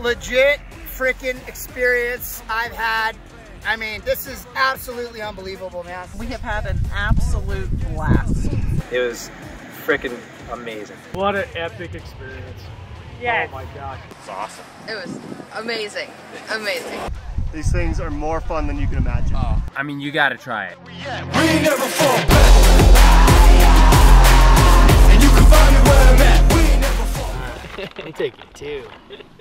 legit freaking experience I've had. I mean, this is absolutely unbelievable, man. We have had an absolute blast. It was freaking amazing. What an epic experience. Yes. Oh my gosh. It's awesome. It was amazing. Amazing. These things are more fun than you can imagine. Oh. I mean, you gotta try it. We never fall back. And you can find me where I'm at. We never fall back. Take it too.